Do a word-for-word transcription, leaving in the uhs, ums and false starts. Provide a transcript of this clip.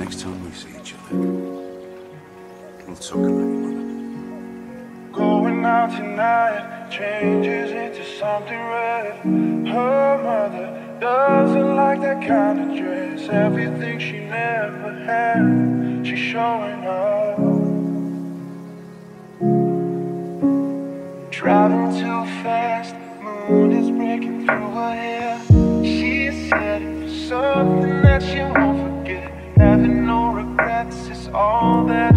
next time we see each other, we'll talk about your mother. Going out tonight changes into something red. Her mother doesn't like that kind of dress. Everything she never had, she's showing up. Driving too fast, moon is breaking through her hair. She's heading for something that she won't forget. Having no regrets is all that